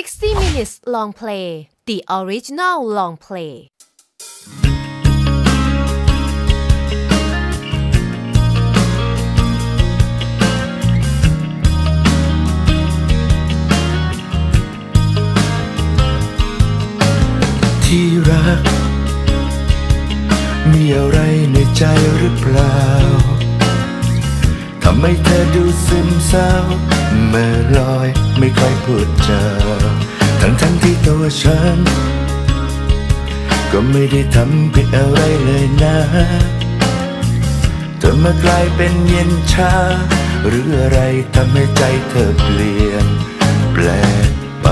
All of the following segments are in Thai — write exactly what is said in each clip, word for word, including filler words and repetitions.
sixty minutes long play the original long play ที่รักมีอะไรในใจหรือเปล่าทำให้เธอดูซึมเศร้าเมื่อลอยไม่ค่อยพูดจาทั้งทั้งที่ตัวฉันก็ไม่ได้ทำผิดอะไรเลยนะเธอมากลายเป็นเย็นชาหรืออะไรทำให้ใจเธอเปลี่ยนแปลกไป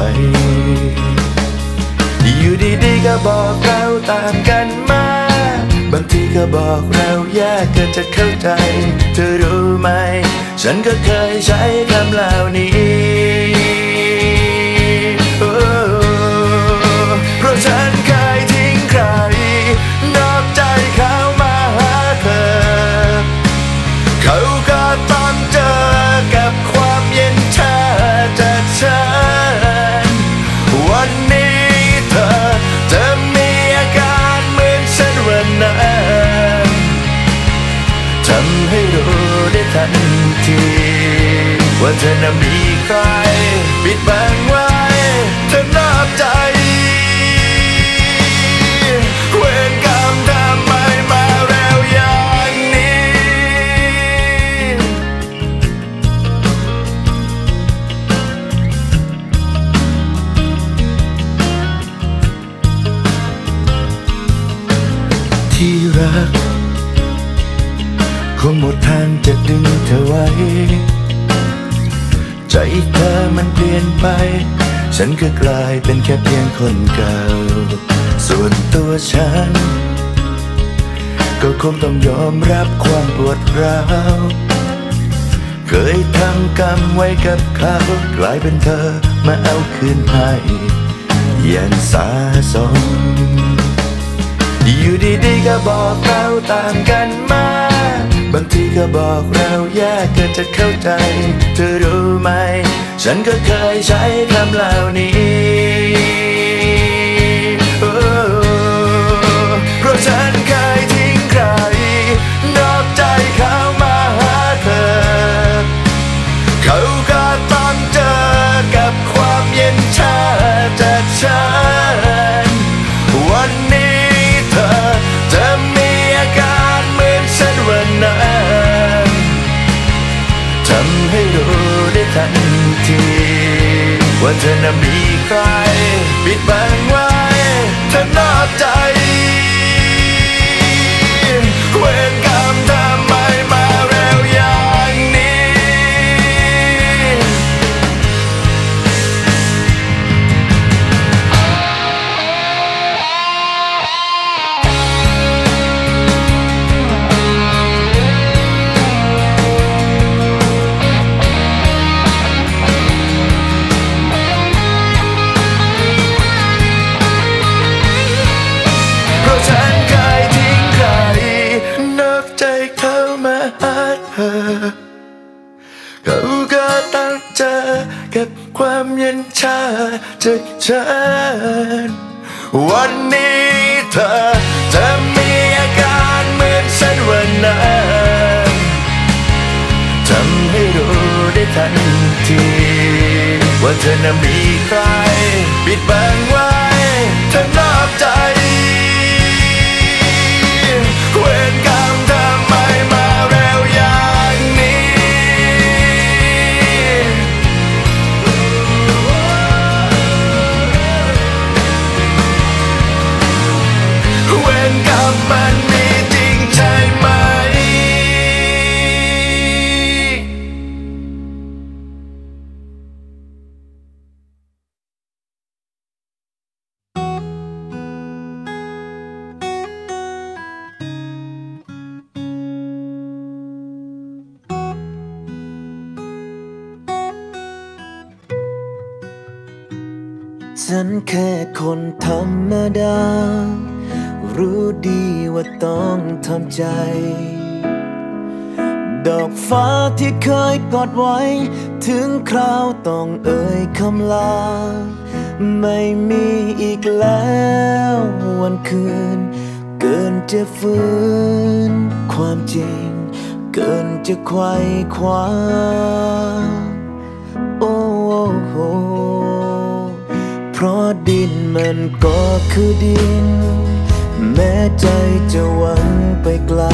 อยู่ดีๆก็บอกเราต่างกันมาบางทีก็บอกเราแยกกันจะเข้าใจเธอรู้ไหมฉันก็เคยใช้คำเหล่านี้เพราะฉันเคยทิ้งใครนอกใจเขามาหาเธอเขาก็ต้องเจอกับความเย็นชาจากฉันวันนี้เธอจะมีอาการเหมือนฉันวันนั้นทำให้รู้ได้ทันทีว่าเธอน่ะมีใครปิดบังไว้เธอนอกใจเวรกรรมทำไมมาเร็วอย่างนี้ที่รักคงหมดทางจะดึงเธอไว้ใจเธอมันเปลี่ยนไปฉันก็กลายเป็นแค่เพียงคนเก่าส่วนตัวฉันก็คงต้องยอมรับความปวดร้าวเคยทำกรรมไว้กับเขากลายเป็นเธอมาเอาคืนให้อย่างสาสมอยู่ดีๆก็บอกเราต่างกันมาบางทีก็บอกเราแยกกันจะเข้าใจเธอรู้ไหมฉันก็เคยใช้คำเหล่านี้เพราะฉันเคยทิ้งใครนอกใจเขามาหาเธอเขาก็ต้องเจอกับความเย็นชาจากฉันวันนี้เธอจะมีอาการเหมือนฉันวันนั้นทำให้รู้ได้ทันทีว่าเธอน่ะมีใครปิดบังไว้เธอนอกใจเวรกรรมทำไมมาเร็วอย่างนี้ฉันเคยทิ้งใครนอกใจเขามาหาเธอเขาก็ต้องเจอกับความเย็นชาจากฉันวันนี้เธอจะมีอาการเหมือนฉันวันนั้นทำให้รู้ได้ทันทีว่าเธอน่ะมีใครปิดบังไว้เธอนอกใจเวรกรรมทำไมมาเร็วอย่างนี้เวรกรรมมันมีจริงใช่ไหมฉันแค่คนธรรมดารู้ดีว่าต้องทำใจ ดอกฟ้าที่เคยกอดไว้ถึงคราวต้องเอ่ยคำลาไม่มีอีกแล้ววันคืนเกินจะฟื้นความจริงเกินจะไขว่คว้าโอ้โหเพราะดินมันก็คือดินแม้ใจจะหวังไปไกล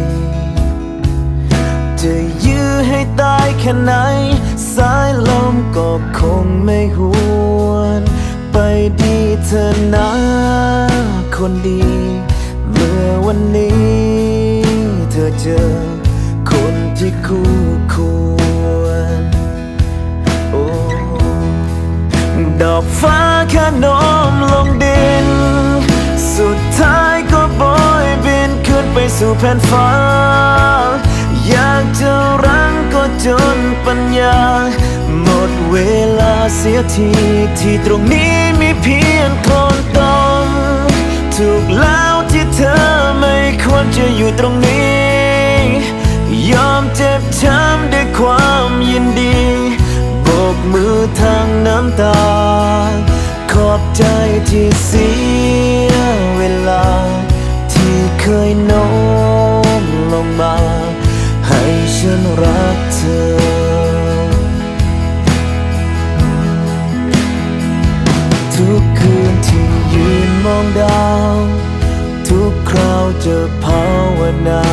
จะยื้อให้ตายแค่ไหนสายลมก็คงไม่หวนไปดีเธอนะคนดีเมื่อวันนี้เธอเจอคนที่คู่ควรโอ้ดอกฟ้าแค่โน้มลงดินสุดท้ายก็โบยบินขึ้นไปสู่แผ่นฟ้าอยากจะรั้งก็จนปัญญาหมดเวลาเสียทีที่ตรงนี้มีเพียงโคลนตมถูกแล้วที่เธอไม่ควรจะอยู่ตรงนี้ยอมเจ็บช้ำด้วยความยินดีโบกมือทางน้ำตาขอบใจที่เสียเวลาที่เคยโน้มลงมาให้ฉันรักเธอทุกคืนที่ยืนมองดาวทุกคราวจะภาวนา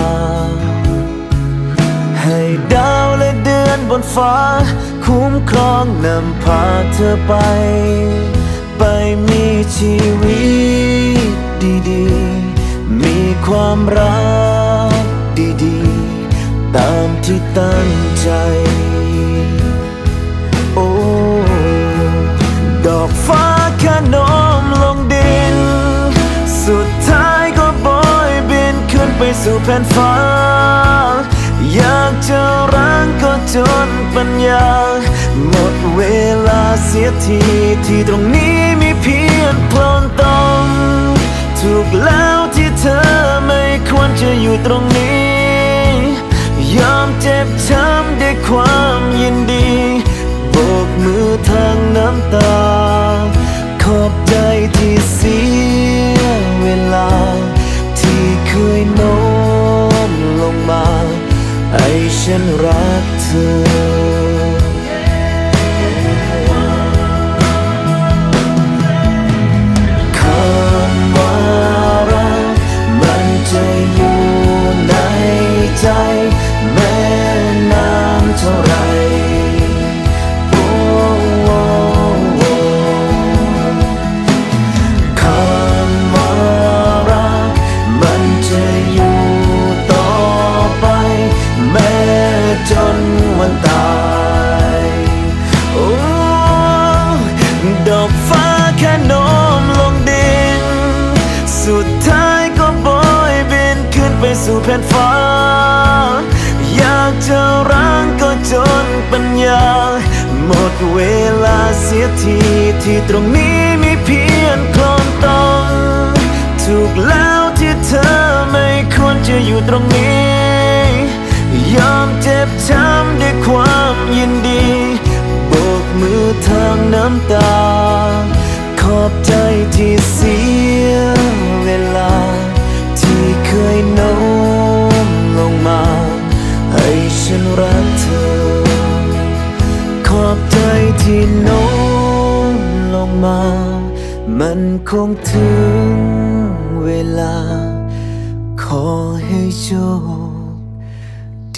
ให้ดาวและเดือนบนฟ้าคุ้มครองนำพาเธอไปไปมีชีวิตดีๆมีความรักดีๆตามที่ตั้งใจโอ้ดอกฟ้าแค่โน้มลงดินสุดท้ายก็โบยบินขึ้นไปสู่แผ่นฟ้าอยากจะรั้งก็จนปัญญาหมดเวลาเสียทีที่ตรงนี้มีเพียงโคลนตมถูกแล้วที่เธอไม่ควรจะอยู่ตรงนี้ยอมเจ็บช้ำด้วยความยินดีโบกมือทางน้ำตาขอบใจที่เสียเวลาที่เคยโน้มลงมาให้ฉันรักเธอคำว่ารักมันจะอยู่ในใจแม้นานเท่าไรโอ้โอ้โอ้คำว่ารักมันจะอยู่ต่อไปแม้จนวันตายโอ้ดอกฟ้าแค่โน้มลงดินสุดท้ายก็โบยบินขึ้นไปสู่แผ่นฟ้าอยากจะรั้งก็จนปัญญาหมดเวลาเสียทีที่ตรงนี้มีเพียงโคลนตมถูกแล้วที่เธอไม่ควรจะอยู่ตรงนี้ยอมเจ็บช้ำด้วยความยินดีโบกมือทางน้ำตาขอบใจที่เสียเวลาที่เคยโน้มลงมาให้ฉันรักเธอขอบใจที่โน้มลงมามันคงถึงเวลาขอให้โชคดี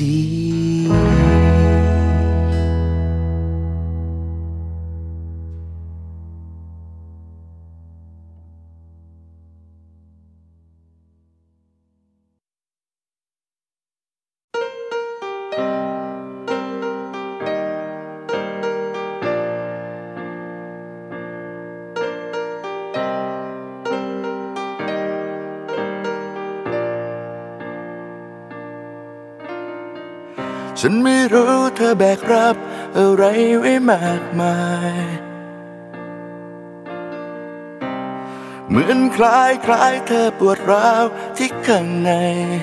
ฉันไม่รู้เธอแบกรับอะไรไว้มากมายเหมือนคล้ายคล้ายเธอปวดร้าวที่ข้างใน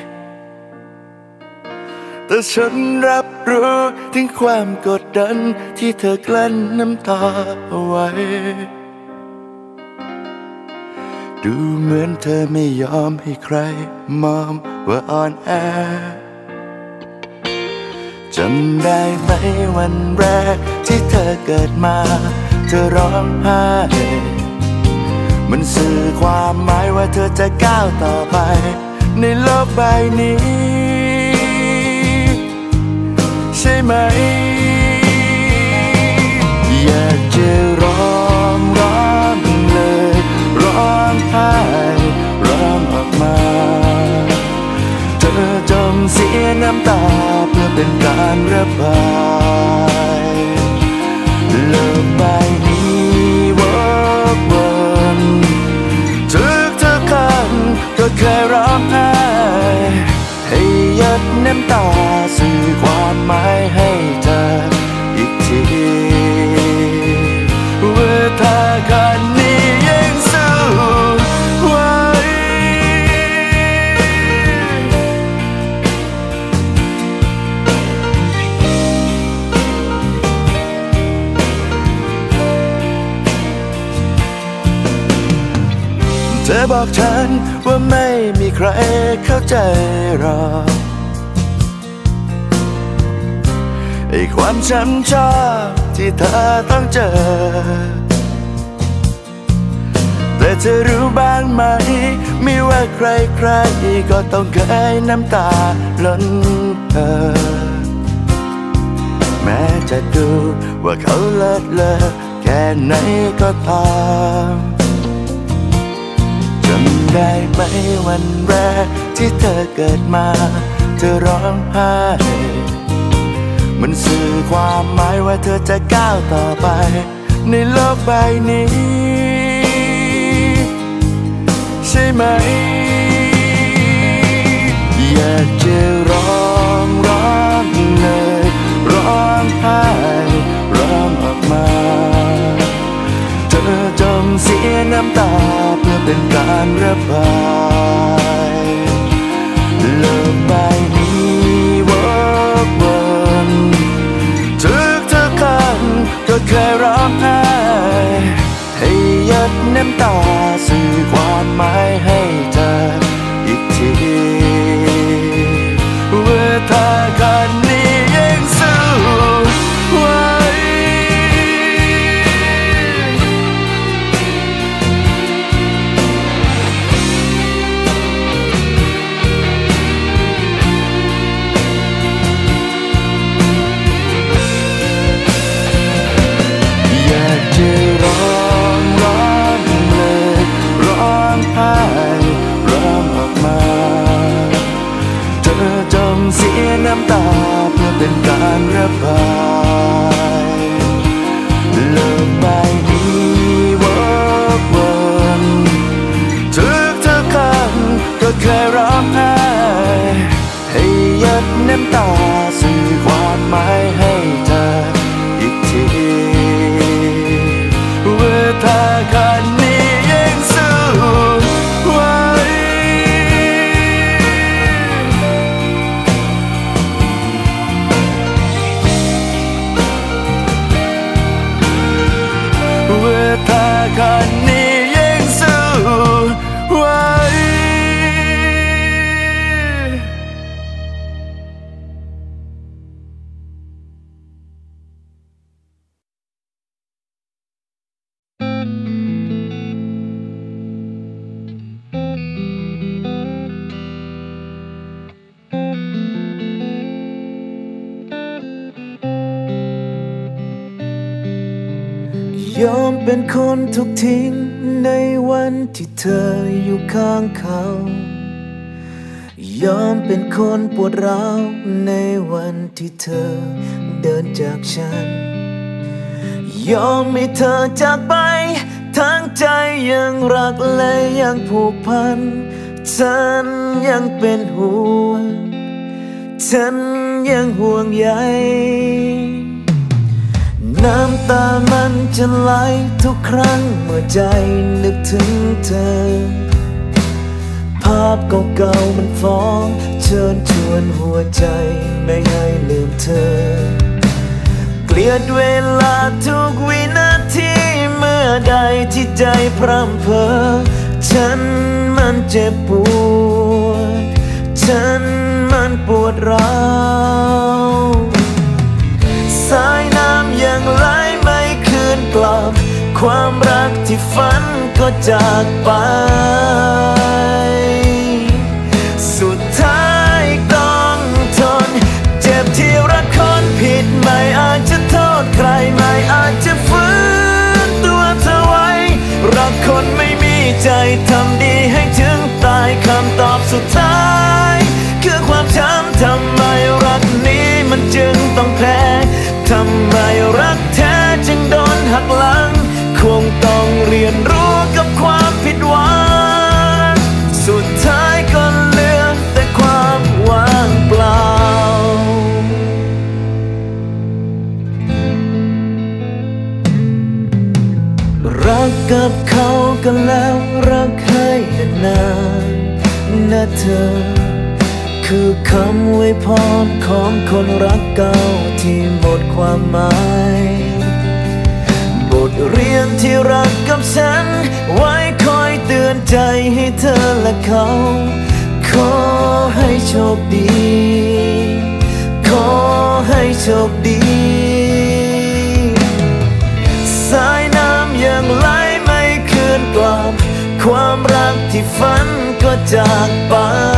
แต่ฉันรับรู้ถึงความกดดันที่เธอกลั้นน้ำตาเอาไว้ดูเหมือนเธอไม่ยอมให้ใครมองว่าอ่อนแอจำได้ไหมวันแรกที่เธอเกิดมาเธอร้องไห้มันสื่อความหมายว่าเธอจะก้าวต่อไปในโลกใบนี้ใช่ไหมอยากจะร้องร้องเลยร้องไห้ร้องออกมาเธอจงเสียน้ำตาเพื่อเป็นการระบายโลกใบนี้วกวนทุกทุกครั้งก็เคยร้องไห้ให้หยดน้ำตาสื่อความหมายให้เธออีกทีว่าถ้าคันนี้ยังสู้ไว้เธอบอกฉันว่าไม่มีใครเข้าใจหรอกไอ้ความช้ำชอกที่เธอต้องเจอแต่เธอรู้บ้างไหมไม่ว่าใครใครก็ต้องเคยน้ำตาล้นเธอแม้จะดูว่าเขาเลิศเลอแค่ไหนก็ตามจำได้ไหมวันแรกที่เธอเกิดมาเธอร้องไห้มันสื่อความหมายว่าเธอจะก้าวต่อไปในโลกใบนี้ใช่ไหมอยากจะร้องร้องเลยร้องไห้ร้องออกมาเธอจงเสียน้ำตาเพื่อเป็นการระบายโลกใบนี้วกวนทุกทุกครั้งก็เคยร้องไห้ให้หยดน้ำตาสื่อความหมายให้เธออีกทีว่าถ้าคันนี้ยังสู้ไว้จะร้องร้องเลยร้องไห้ร้องออกมาเธอจงเสียน้ำตาเพื่อเป็นการระบายโลกใบนี้วกวนทุกทุกครั้งก็เคยร้องไห้ให้หยดน้ำตาสื่อความหมายให้เธออีกทีว่าถ้าคันนี้ยังสู้ไว้ว่าถ้าคันนี้ยังสู้ไว้ยอมเป็นคนถูกทิ้งในวันที่เธออยู่ข้างเขายอมเป็นคนปวดร้าวในวันที่เธอเดินจากฉันยอมให้เธอจากไปทั้งใจยังรักและยังผูกพันฉันยังเป็นห่วงฉันยังห่วงใยน้ำตามันจะไหลทุกครั้งเมื่อใจนึกถึงเธอภาพเก่าๆมันฟ้องเชิญชวนหัวใจไม่ให้ลืมเธอเกลียดเวลาทุกวินาทีเมื่อใดที่ใจพร่ำเพ้อฉันมันเจ็บปวดฉันมันปวดร้าวสายน้ำยังไหลไม่คืนกลับความรักที่ฝันก็จากไปสุดท้ายต้องทนเจ็บที่รักคนผิดไม่อาจจะโทษใครไม่อาจจะฝืนตัวเธอไว้รักคนไม่มีใจทำดีให้ถึงตายคำตอบสุดท้ายคือความช้ำทำไมรักนี้มันจึงต้องแพ้ทำไมรักแท้จึงโดนหักหลังคงต้องเรียนรู้กับความผิดหวังสุดท้ายก็เหลือแต่ความว่างเปล่ารักกับเขากันแล้วรักให้นานๆนะเธอคือคำอวยพรของคนรักเก่าที่หมดความหมายบทเรียนที่รักกับฉันไว้คอยเตือนใจให้เธอและเขาขอให้โชคดีขอให้โชคดีสายน้ำยังไหลไม่คืนกลับความรักที่ฝันก็จากไป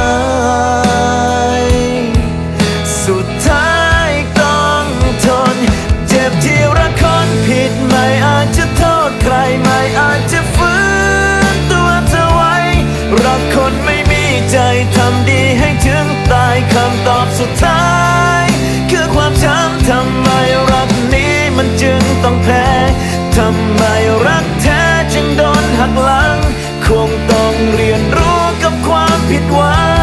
สุดท้ายต้องทนเจ็บที่รักคนผิดไม่อาจจะโทษใครไม่อาจจะฝืนตัวเธอไว้รักคนไม่มีใจทำดีให้ถึงตายคำตอบสุดท้ายคือความช้ำทำไมรักนี้มันจึงต้องแพ้ทำไมรักแท้จึงโดนหักหลังคงต้องเรียนรู้กับความผิดหวัง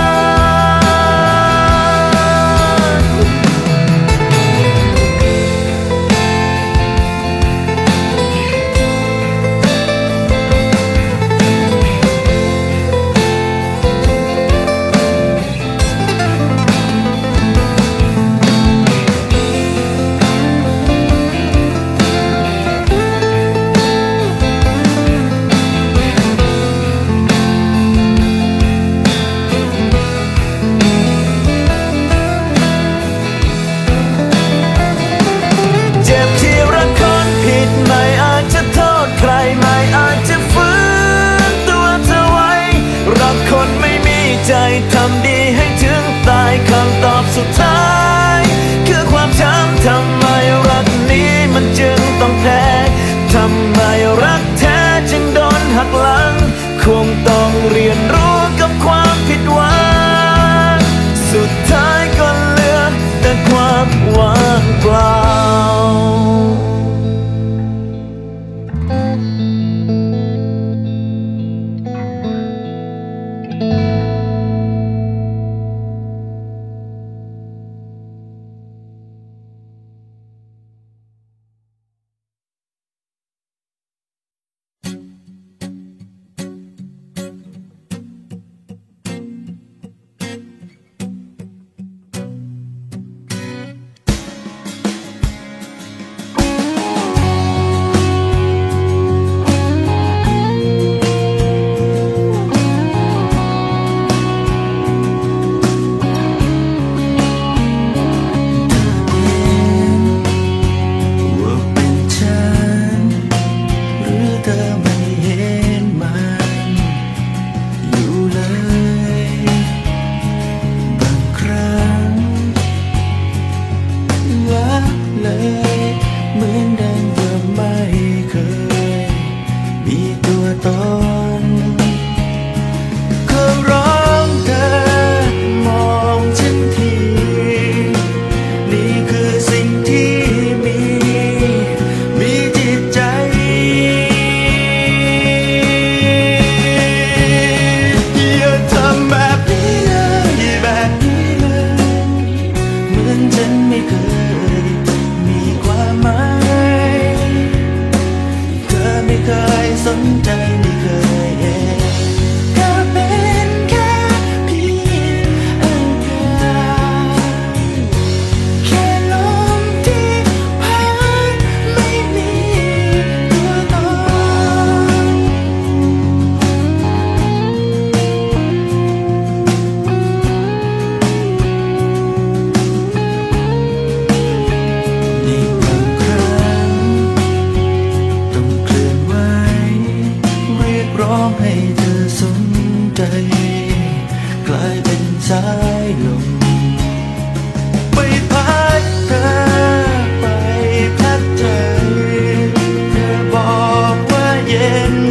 ทำดีให้ถึงตายคำตอบสุดท้ายคือความช้ำทำไมรักนี้มันจึงต้องแพ้ทำไมรักแท้จึงโดนหักหลังคงต้องเรียนรู้กับความผิดหวังสุดท้ายก็เหลือแต่ความว่างเปล่า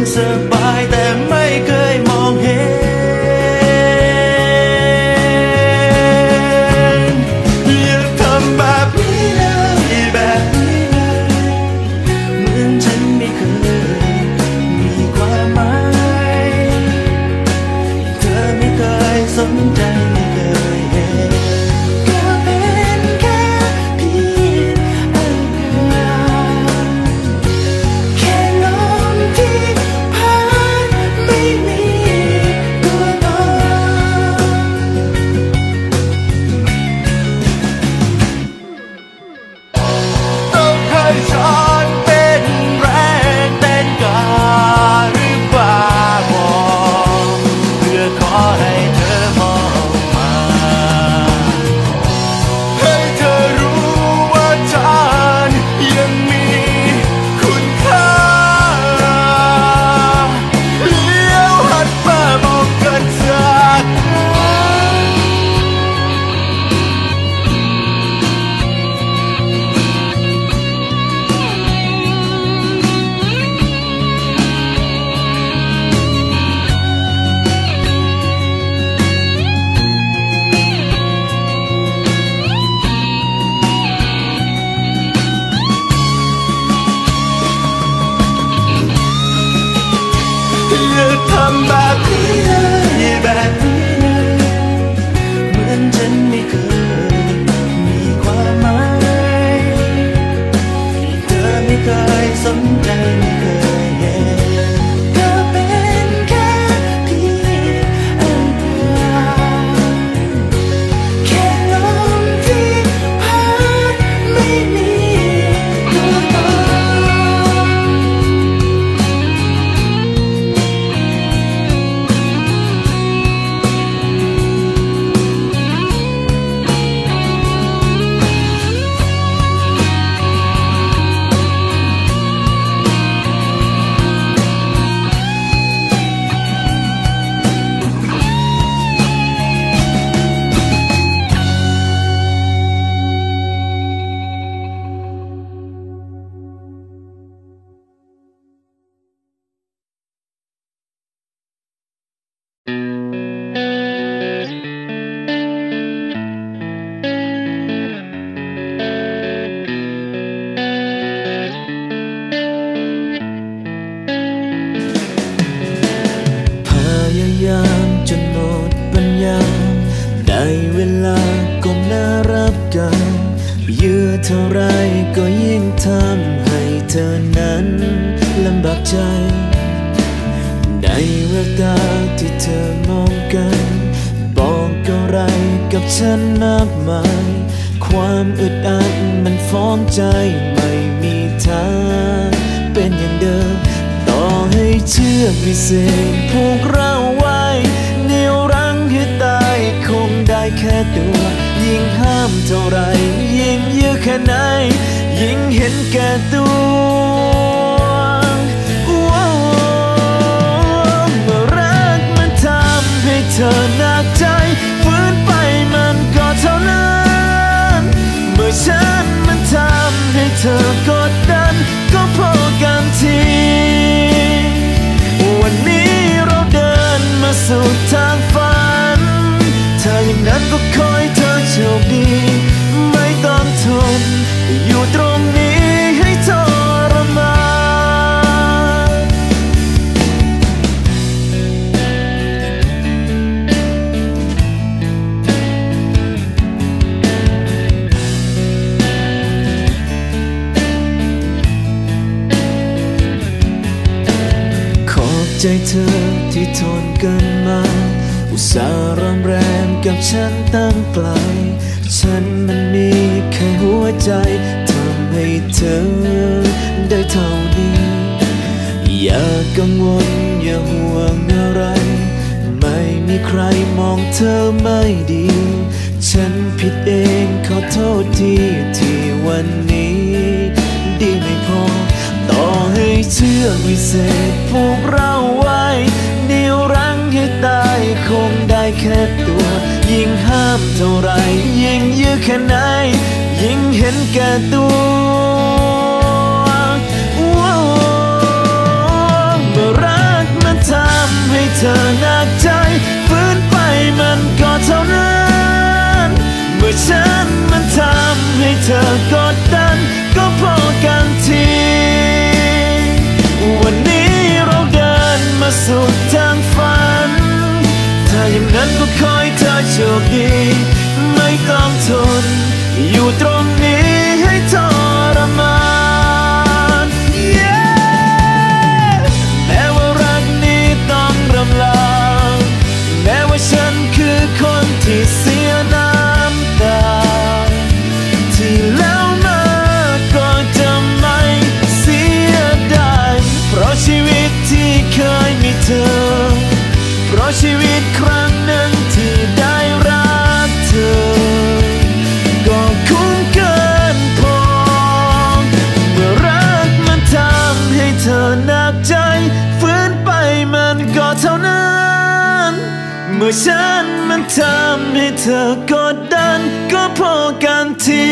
สบายแต่ไม่เคยมองเห็นอย่าทำแบบนี้เลยแบบนี้เลยเหมือนฉันไม่เคยมีความหมายเธอไม่เคยสนใจไม่เคยเห็นก็เป็นแค่เพียงอันเดียวแค่ลมที่พัดไม่มีตัวตนต้องให้ฉันเป็นแรงเต้นกาหรือบ้าบอเพื่อขอให้เธอมองมาให้เธอรู้ว่าฉันยังมีคุณค่าเลี้ยวหันมามองกันสักครั้งอย่าทำแบบนี้เลยแบบนี้เลยเหมือนฉันไม่เคยมีความหมายเธอไม่เคยสนใจไม่เคยเห็นก็เป็นแค่เพียงอันเดียวแค่ลมที่พัดไม่มีตัวตน ท่าไรก็ยิ่งทำให้เธอนั้นลำบากใจในแววตาที่เธอมองกันบอกอะไรกับฉันมากมายความอึดอัดมันฟ้องใจไม่มีทางเป็นอย่างเดิมต่อให้เชือกพิเศษผูกเราไว้เหนี่ยวรั้งให้ตายคงได้แค่ตัวยิ่งห้ามเท่าไรยิ่งยื้อแค่ไหนยิ่งเห็นแก่ตัวเมื่อรักมันทำให้เธอหนักใจฝืนไปมันก็เท่านั้นเมื่อฉันมันทำให้เธอกดดันก็พอกันทีวันนี้เราเดินมาสู่ทางฝันถ้าอย่างนั้นก็ขอให้เธอโชคดีไม่ต้องทนอยู่ตรงนี้ให้ทรมานขอบใจเธอที่ทนกันมาอุตส่าห์รำแรมกับฉันตั้งไกลฉันมันมีแค่หัวใจทำให้เธอได้เท่านี้อย่ากังวลอย่าห่วงอะไรไม่มีใครมองเธอไม่ดีฉันผิดเองขอโทษทีที่วันนี้ดีไม่พอต่อให้เชือกวิเศษผูกเราไว้เหนี่ยวรั้งให้ตายคงได้แค่ตัวยิ่งห้ามเท่าไรยิ่งยื้อแค่ไหนยิ่งเห็นแก่ตัวเมื่อรัธอหนักใจฝืนไปมันก็เท่านั้นเมื่อฉันมันทำให้เธอกดดันก็พอกันทีวันนี้เราเดินมาสู่ทางฝันถ้าอย่างนั้นก็ขอให้เธอโชคดีไม่ต้องทนอยู่ตรงนี้ให้ทรมานแม้ว่ารักนี้ต้องรำลาแม้ว่าฉันคือคนที่เสียน้ำตาที่แล้วมาก็จะไม่เสียดายเพราะชีวิตที่เคยมีเธอเพราะชีวิตครั้งหนึ่งที่ได้รักเธอก็คุ้มเกินพอเมื่อรักมันทำให้เธอหนักใจฝืนไปมันก็เท่านั้นเมื่อฉันมันทำให้เธอกดดันก็พอกันที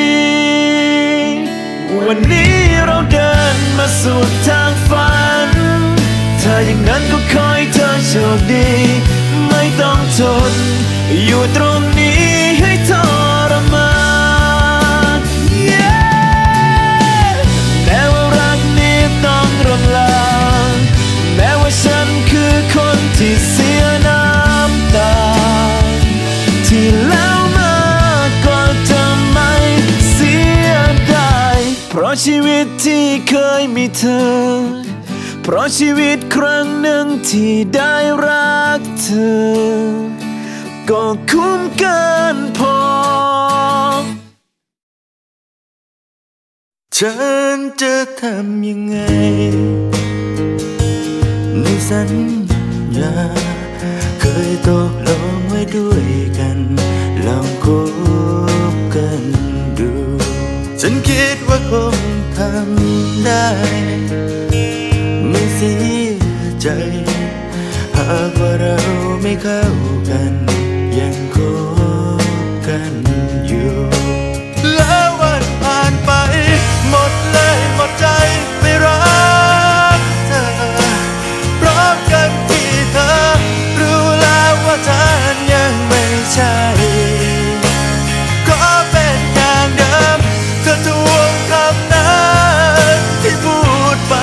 วันนี้เราเดินมาสู่ทางฝันถ้าอย่างนั้นก็ขอให้เธอโชคดีไม่ต้องทนอยู่ตรงนี้ให้ทรมานแม้ว่ารักนี้ต้องรำลาแม้ว่าฉันคือคนที่เสียน้ำตาที่แล้วมาก็จะไม่เสียดายเพราะชีวิตที่เคยมีเธอเพราะชีวิตครั้งหนึ่งที่ได้รักเธอก็คุ้มเกินพอฉันจะทำยังไงในสัญญาเคยตกลงไว้ด้วยกันลองคบกันดูฉันคิดว่าคงทำได้ไม่เสียใจหากว่าเราไม่เข้ากันยังคบกันอยู่แล้ววันผ่านไปหมดเลยหมดใจไม่รักเธอเพราะกันที่เธอรู้แล้วว่าฉันยังไม่ใช่ก็เป็นอย่างเดิมเธอทวงคำนั้นที่พูดไป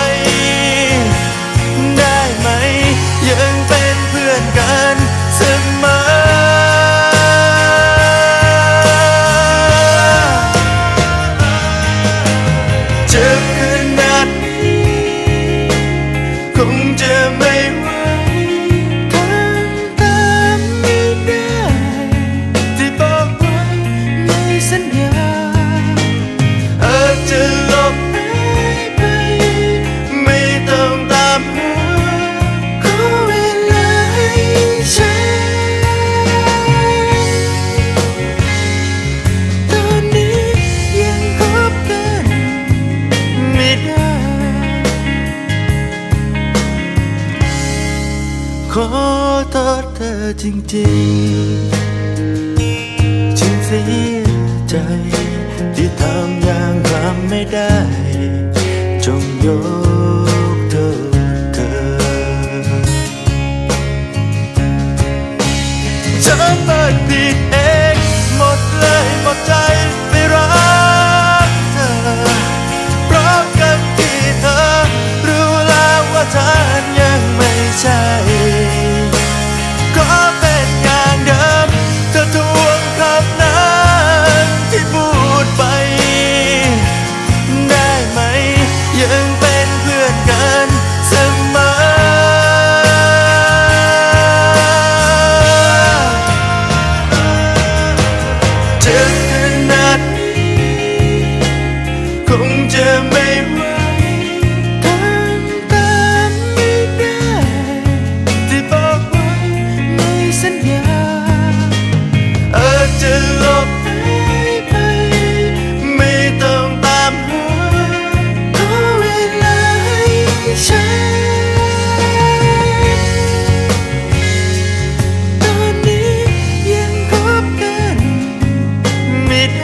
ได้ไหมยังเป็นเพื่อนกันเสมอเจ็บขนาดนี้คงจะไม่ไหวทำตามไม่ได้ที่บอกไว้ในสัญญาอาจจะหลบหายไปไม่ต้องตามหาขอเวลาให้ฉันตอนนี้ยังคบกันไม่ได้ขอโทษเธอจริงๆฉันเสียใจที่ทำอย่างทำไม่ได้จงยกโทษเธอฉันเปิดผิดเองหมดเลยหมดใจไม่รักเธอเพราะกันที่เธอรู้แล้วว่าฉันยังไม่ใช่ก็เป็นอย่างเดิมเธอทวงคำนั้นที่พูดไปได้ไหมยังเป็นเพื่อนกันเสมอเจ็บขนาดนี้คงจะไม่ไหวทำตามไม่ได้ที่บอกไว้ในสัญญาอาจจะหลบหายไปไม่ต้องตามหาขอเวลาให้ฉันตอนนี้ยังคบกันไม่ได้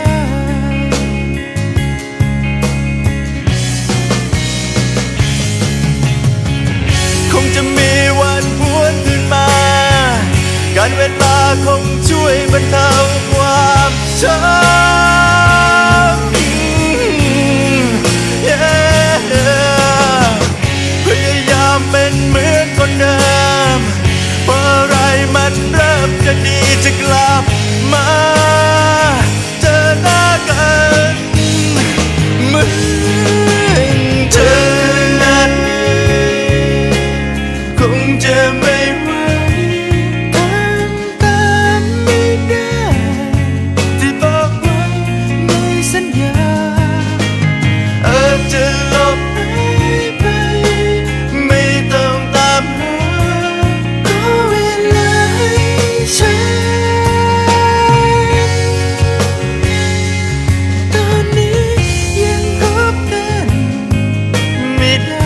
คงจะมีวันหวนคืนมาการเวลาคงช่วยบรรเทาความช้ำพยายามเป็นเหมือนคนเดิมเมื่อไรมันเริ่มจะดีจะกลับมาเจอหน้ากันเหมือนเธอนั้นคงจะไม่ไหวทำตามไม่ได้ที่บอกไว้ในสัญญาอาจจะหลบหายไปไม่ต้องตามหาขอเวลาให้ฉันตอนนี้ยังพบกันไม่ได้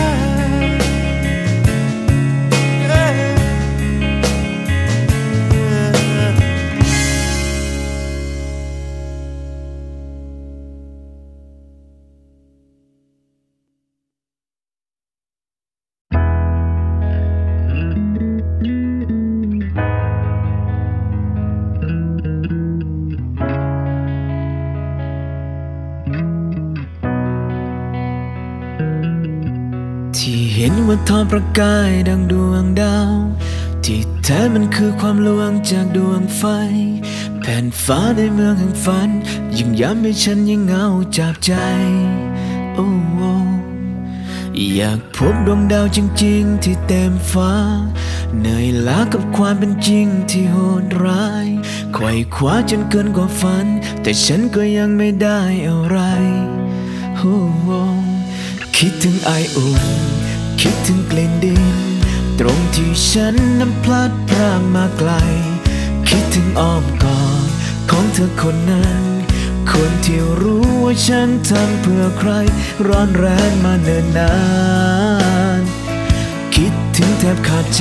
ที่เห็นว่าทอประกายดังดวงดาวที่แท้มันคือความลวงจากดวงไฟแผ่นฟ้าในเมืองแห่งฝันยิ่งย้ำให้ฉันยิ่งเหงาจับใจโอ้โอ้อยากพบดวงดาวจริงๆที่เต็มฟ้าเหนื่อยล้ากับความเป็นจริงที่โหดร้ายไขว่คว้าจนเกินกว่าฝันแต่ฉันก็ยังไม่ได้อะไรโอ้โอ้คิดถึงไออุ่นคิดถึงกลิ่นดินตรงที่ฉันนั้นพลัดพรากมาไกลคิดถึงอ้อมกอดของเธอคนนั้นคนที่รู้ว่าฉันทำเพื่อใครร้อนแรงมาเนิ่นนานคิดถึงแทบขาดใจ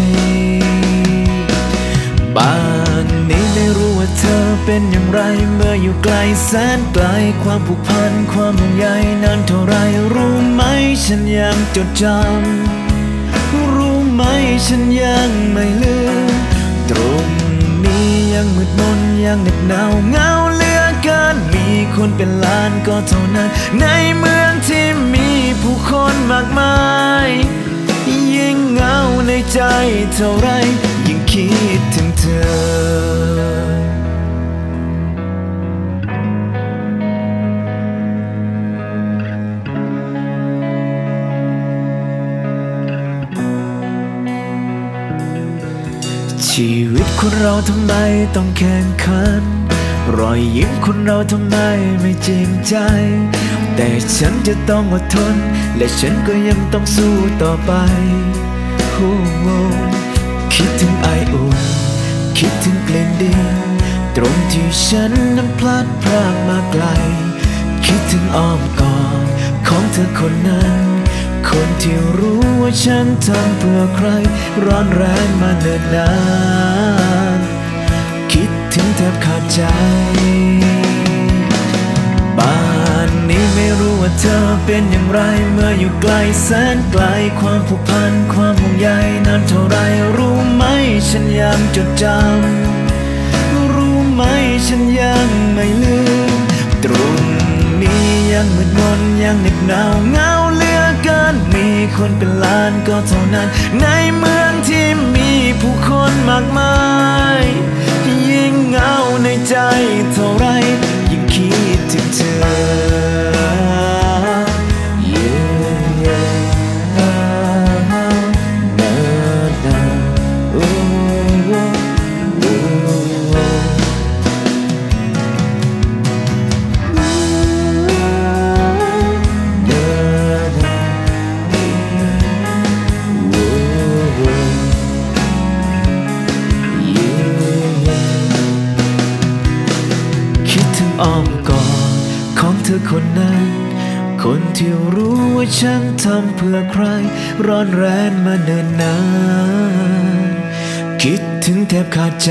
บ้านนี้ไม่รู้ว่าเธอเป็นอย่างไรเมื่ออยู่ไกลแสนไกลความผูกพันความห่วงใยนานเท่าไรรู้ไหมฉันยังจดจำรู้ไหมฉันยังไม่ลืมตรงนี้ยังมืดมนยังเหน็บหนาวเหงาเหลือเกินมีคนเป็นล้านก็เท่านั้นในเมืองที่มีผู้คนมากมายยิ่งเหงาในใจเท่าไรยิ่งคิดถึงเธอชีวิตคนเราทำไมต้องแข่งขันรอยยิ้มคนเราทำไมไม่จริงใจแต่ฉันจะต้องอดทนและฉันก็ยังต้องสู้ต่อไปโอ้โหคิดถึงไออุ่นคิดถึงกลิ่นดินตรงที่ฉันนั้นพลัดพรากมาไกลคิดถึงอ้อมกอดของเธอคนนั้นคนที่รู้ว่าฉันทำเพื่อใครร้อนแรงมาเนิ่นนานคิดถึงแทบขาดใจบ้านนี้ไม่รู้ว่าเธอเป็นอย่างไรเมื่ออยู่ไกลแสนไกลความผูกพันความห่วงใยนานเท่าไรรู้ไหมฉันยังจดจำรู้ไหมฉันยังไม่ลืมตรงนี้ยังมืดมนยังเหน็บหนาวเหงาเหลือเกินมีคนเป็นล้านก็เท่านั้นในเมืองที่มีผู้คนมากมายยิ่งเหงาในใจเท่าไรยิ่งคิดถึงเธออ้อมกอดของเธอคนนั้นคนที่รู้ว่าฉันทำเพื่อใครร้อนแรงมาเนิ่นนานคิดถึงแทบขาดใจ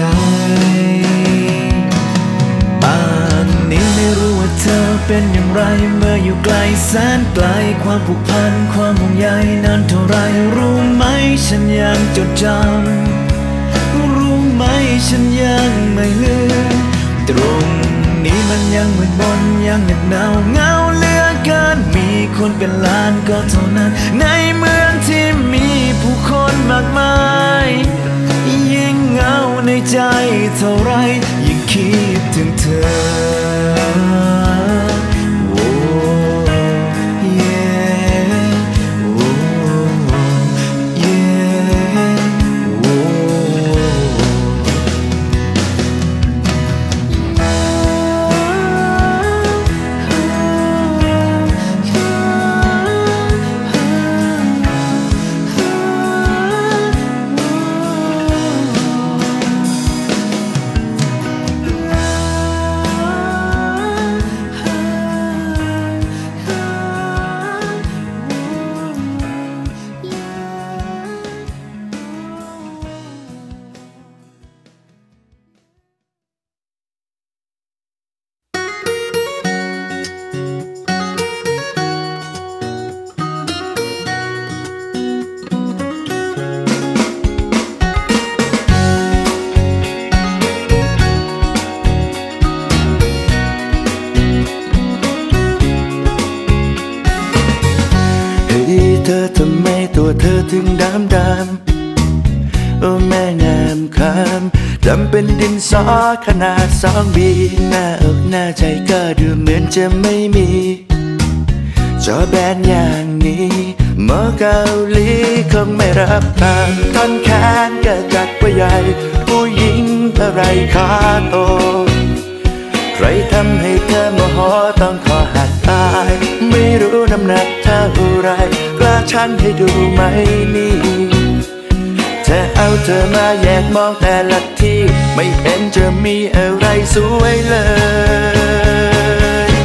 บ้านนี้ไม่รู้ว่าเธอเป็นอย่างไรเมื่ออยู่ไกลแสนไกลความผูกพันความห่วงใยนานเท่าไรรู้ไหมฉันยังจดจำรู้ไหมฉันยังไม่ลืมตรงนี้มันยังมืดมนยังเหน็บหนาวเหงาเหลือเกินมีคนเป็นล้านก็เท่านั้นในเมืองที่มีผู้คนมากมายยิ่งเหงาในใจเท่าไรยิ่งคิดถึงเธอเธอทำไมตัวเธอถึงดำดำโอ้แม่งามคำดำเป็นดินสอขนาดสองบีหน้าอกหน้าใจก็ดูเหมือนจะไม่มีจอแบนอย่างนี้หมอเกาหลีคงไม่รับทางท่อนแขนก็จัดว่าใหญ่ผู้หญิงอะไรขาโตใครทำให้เธอโมโหต้องขอหักตายไม่รู้น้ำหนักเท่าไรกล้าชั่งให้ดูไหมนี่เธอเอาเธอมาแยกมองแต่ละที่ไม่เห็นจะมีอะไรสวยเลย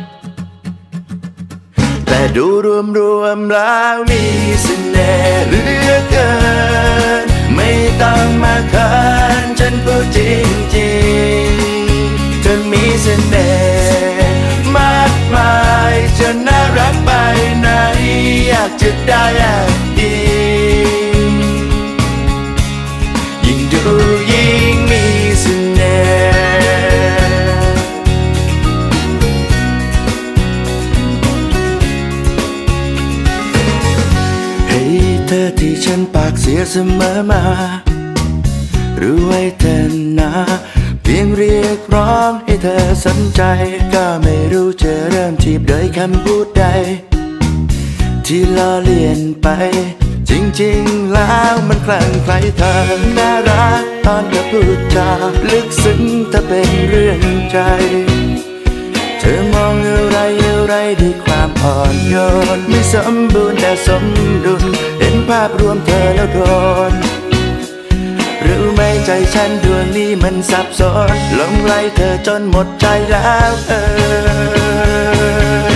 แต่ดูรวมรวมแล้วมีเสน่ห์เหลือเกินไม่ต้องมาเขินฉันพูดจริงๆเธอมีเสน่ห์มากมายจะน่ารักไปไหนอยากจะได้อย่างดียิ่งดูยิ่งมีเสน่ห์เฮ้ยเธอที่ฉันปากเสียเสมอมารู้ไว้เถอะนะเพียงเรียกร้องให้เธอสนใจก็ไม่รู้จะเริ่มจีบโดยคำพูดใดที่ล้อเลียนไปจริงๆแล้วมันคลั่งไคล้เธอน่ารักตอนเธอพูดจาลึกซึ้งถ้าเป็นเรื่องใจเธอมองอะไรอะไรด้วยความอ่อนโยนไม่สมบูรณ์แต่สมดุลเห็นภาพรวมเธอแล้วโดนรู้ไหมใจฉันดวงนี้มันสับสนหลงไหลเธอจนหมดใจแล้วเออ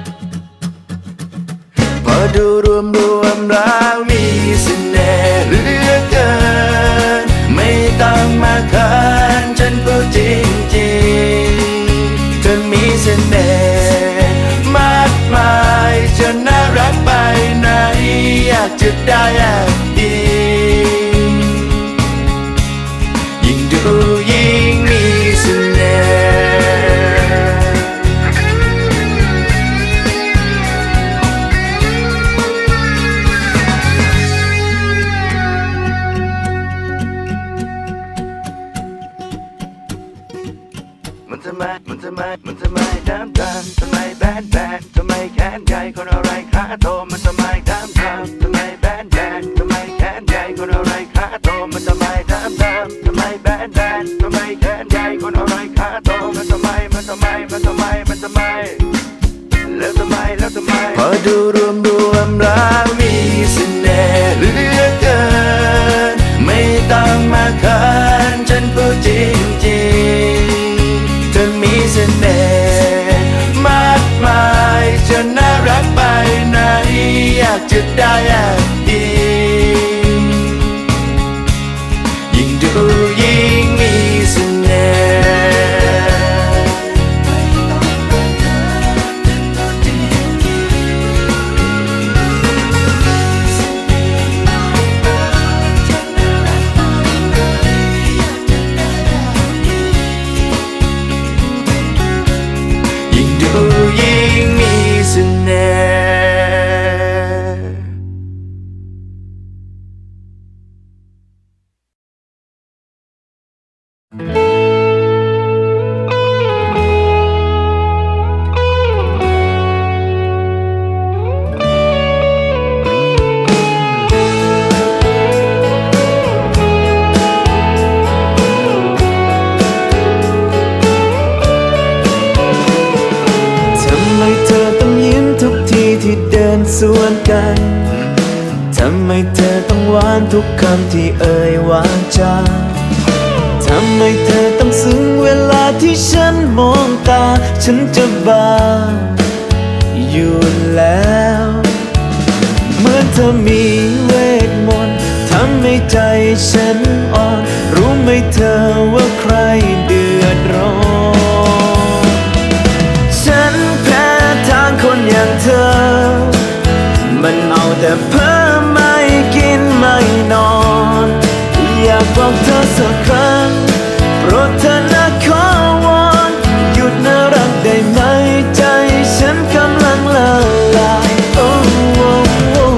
พอดูรวมรวมแล้วมีเสน่ห์เหลือเกินไม่ต้องมาเขินฉันพูดจริงๆเธอมีเสน่ห์มากมายจะน่ารักไปไหนอยากจะได้อย่างดีดูยิ่งมีเสน่ห์มันทำไมมันทำไมมันทำไมดำดำทำไมแบนแบนทำไมแขนใหญ่คนอะไรขาโตมันทำไมดำดำทำไมแบนแบนทำไมแขนใหญ่คนอะไรขาโตมันทำไมดำดำทำไมแบนแบนทำไมแขนใหญ่คนอะไรขาโตมันทำไมมันทำไมมันทำไมมันทำไมแล้วทำไมแล้วทำไมพอดูรวมรวมแล้วมีเสน่ห์เหลือเกินไม่ต้องมาเขินฉันพูดจริงๆเธอมีเสน่ห์มากมายจะน่ารักไปไหนอยากจะได้อย่างดียิ่งดูยิ่งมีเสน่ห์สวนกันทำไมเธอต้องหวานทุกคำที่เอ่ยวาจาทำไมเธอต้องซึ้งเวลาที่ฉันมองตาฉันจะบ้าอยู่แล้วเหมือนเธอมีเวทมนต์ทำให้ใจฉันอ่อนรู้ไหมเธอว่าใครเดือดร้อนฉันแพ้ทางคนอย่างเธอมันเอาแต่เพ้อไม่กินไม่นอนอยากบอกเธอสักครั้งโปรดเธอนะขอวอนหยุดน่ารักได้ไหมใจฉันกำลังละลายโอ้โอ้โอ้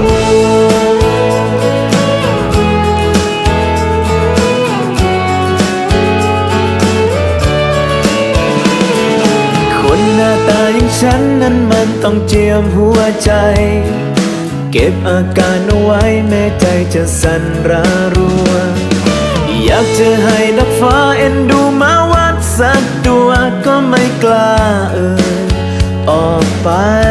คนหน้าตาอย่างฉันนั้นมันต้องเจียมหัวใจเก็บอาการเอาไว้แม้ใจจะสั่นระรัวอยากจะให้นักฟ้าเอ็นดูมาวัดสักตัวก็ไม่กล้าเอ่ยออกไป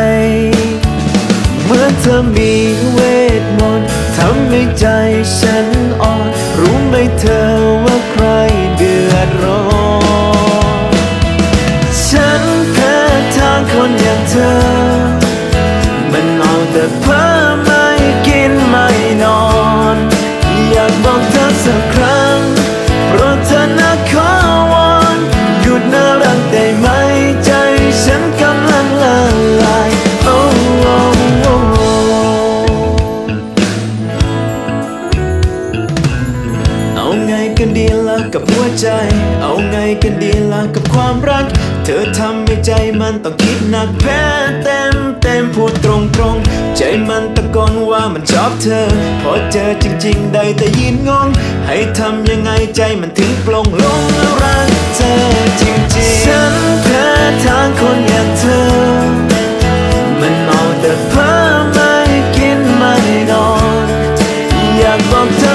เมื่อเธอมีเวทมนต์ทำให้ใจฉันอ่อนรู้ไหมเธอว่าใครเดือดร้อนฉันแพ้ทางคนอย่างเธอมันเอาแต่เพ้อไม่กินไม่นอนอยากบอกเธอสักครั้งโปรดเธอนะขอวอนหยุดน่ารักได้ไหมใจฉันกำลังละลายโอ้โอ้โอ้เอาไงกันดีล่ะกับหัวใจเอาไงกันดีล่ะกับความรักเธอทำให้ใจมันต้องคิดหนักแพ้เต็มเต็มพูดตรงตรงใจมันตะโกนว่ามันชอบเธอพอเจอจริงๆได้แต่ยืนงงให้ทำยังไงใจมันถึงปลงลงแล้วรักเธอจริงๆฉันแพ้ทางคนอย่างเธอมันเอาแต่เพ้อไม่กินไม่นอนอยากบอกเธอ